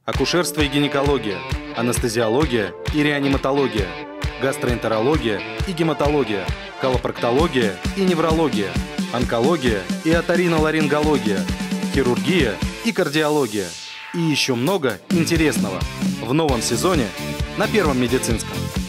акушерство и гинекология, анестезиология и реаниматология, гастроэнтерология и гематология, колопроктология и неврология, онкология и оториноларингология, хирургия и кардиология. И еще много интересного в новом сезоне на Первом медицинском.